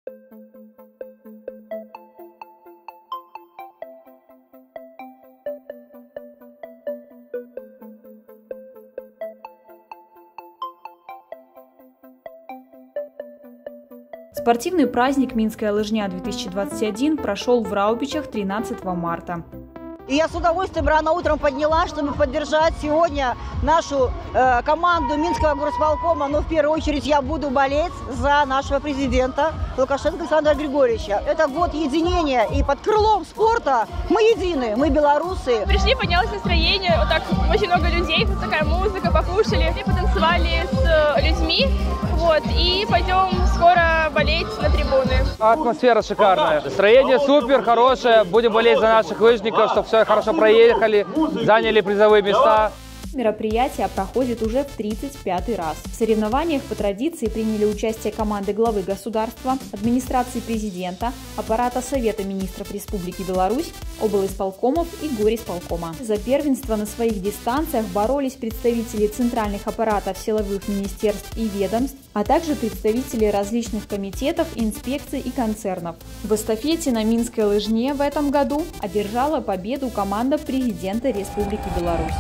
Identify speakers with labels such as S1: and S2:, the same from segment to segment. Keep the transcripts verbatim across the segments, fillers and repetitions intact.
S1: Спортивный праздник «Минская лыжня-две тысячи двадцать один» прошел в Раубичах тринадцатого марта.
S2: И я с удовольствием рано утром поднялась, чтобы поддержать сегодня нашу э, команду Минского горосполкома. Но в первую очередь я буду болеть за нашего президента Лукашенко Александра Григорьевича. Это год единения, и под крылом спорта мы едины, мы белорусы.
S3: Пришли, поднялось настроение, вот так очень много людей, вот такая музыка, покушали, и потанцевали с людьми. Вот, и пойдем скоро болеть на трибуны.
S4: Атмосфера шикарная, настроение супер, хорошее. Будем болеть за наших лыжников, чтобы все хорошо проехали, заняли призовые места.
S1: Мероприятие проходит уже в тридцать пятый раз. В соревнованиях по традиции приняли участие команды главы государства, администрации президента, аппарата Совета министров Республики Беларусь, облисполкомов и горисполкома. За первенство на своих дистанциях боролись представители центральных аппаратов силовых министерств и ведомств, а также представители различных комитетов, инспекций и концернов. В эстафете на Минской лыжне в этом году одержала победу команда президента Республики Беларусь.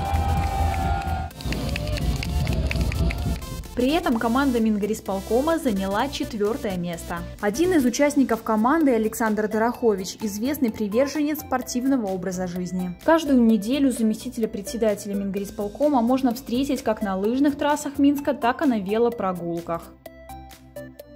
S1: При этом команда Мингорисполкома заняла четвертое место. Один из участников команды, Александр Дорохович, известный приверженец спортивного образа жизни. Каждую неделю заместителя председателя Мингорисполкома можно встретить как на лыжных трассах Минска, так и на велопрогулках.